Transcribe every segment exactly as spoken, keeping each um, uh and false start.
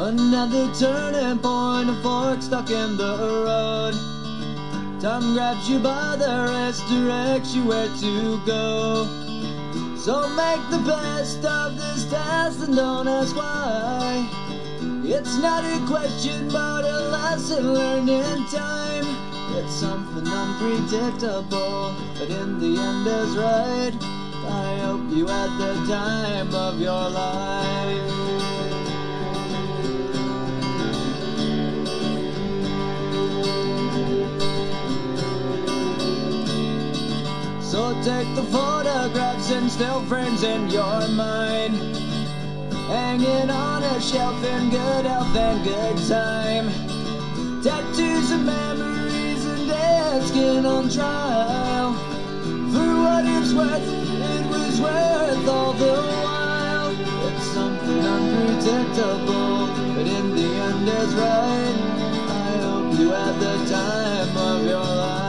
Another turning point, a fork stuck in the road. Time grabs you by the wrist, directs you where to go. So make the best of this test and don't ask why. It's not a question but a lesson learned in time. It's something unpredictable, but in the end is right. I hope you had the time of your life. So take the photographs and still frames in your mind, hanging on a shelf in good health and good time. Tattoos and memories and dead skin on trial. For what it's worth, it was worth all the while. It's something unpredictable, but in the end is right. I hope you had the time of your life.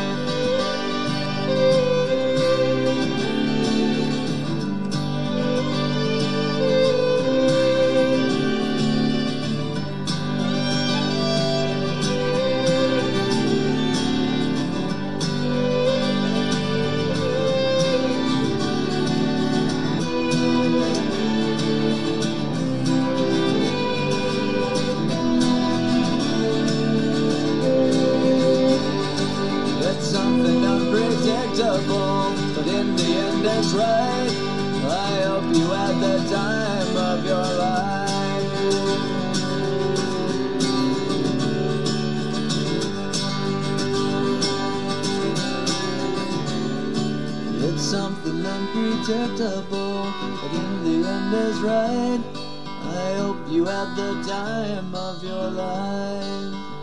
Something unpredictable, but in the end it's right. I hope you had the time of your life. It's something unpredictable, but in the end is right. I hope you had the time of your life.